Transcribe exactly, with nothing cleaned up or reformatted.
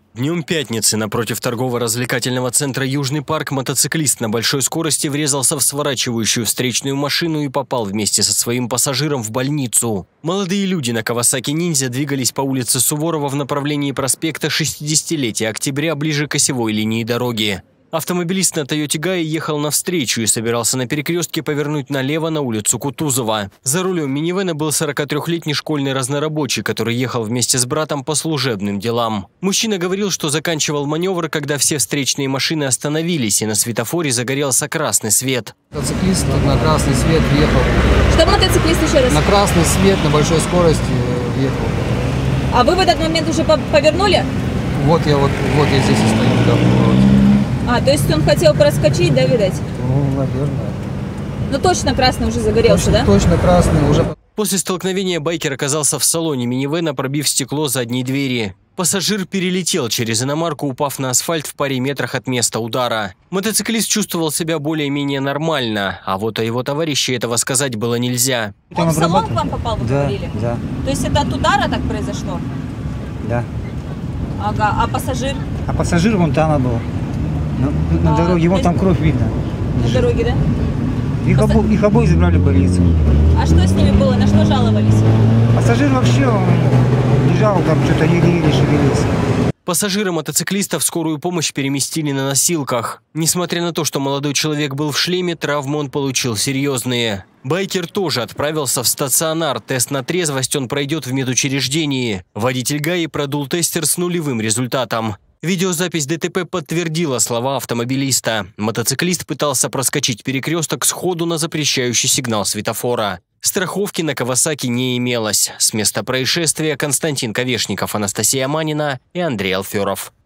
Днем пятницы напротив торгово-развлекательного центра «Южный парк» мотоциклист на большой скорости врезался в сворачивающую встречную машину и попал вместе со своим пассажиром в больницу. Молодые люди на Кавасаки Ниндзя двигались по улице Суворова в направлении проспекта шестидесятилетия октября ближе к осевой линии дороги. Автомобилист на Тойоте Гайи ехал навстречу и собирался на перекрестке повернуть налево на улицу Кутузова. За рулем минивэна был сорокатрёхлетний школьный разнорабочий, который ехал вместе с братом по служебным делам. Мужчина говорил, что заканчивал маневр, когда все встречные машины остановились, и на светофоре загорелся красный свет. Мотоциклист на красный свет въехал. Что мотоциклист еще раз? На красный свет на большой скорости въехал. А вы в этот момент уже повернули? Вот я вот, вот я здесь и стою, да, в повороте. А, то есть он хотел проскочить, да, видать? Ну, наверное. Ну, точно красный уже загорелся, точно, да? Точно красный уже. После столкновения байкер оказался в салоне минивэна, пробив стекло задней двери. Пассажир перелетел через иномарку, упав на асфальт в паре метрах от места удара. Мотоциклист чувствовал себя более-менее нормально, а вот о его товарище этого сказать было нельзя. Он в салон к вам попал, вы да, говорили? Да. То есть это от удара так произошло? Да. Ага, а пассажир? А пассажир вон там был. На, на а, дороге, вон там кровь видно. На лежит. дороге, да? Их, Пасса... обо... их обоих забрали в больницу. А что с ними было? На что жаловались? Пассажир вообще он лежал там, что-то еле-еле шевелился. Пассажира мотоциклиста в скорую помощь переместили на носилках. Несмотря на то, что молодой человек был в шлеме, травмы он получил серьезные. Байкер тоже отправился в стационар. Тест на трезвость он пройдет в медучреждении. Водитель Гаи продул тестер с нулевым результатом. Видеозапись ДТП подтвердила слова автомобилиста. Мотоциклист пытался проскочить перекресток сходу на запрещающий сигнал светофора. Страховки на Кавасаки не имелось. С места происшествия Константин Ковешников, Анастасия Манина и Андрей Алферов.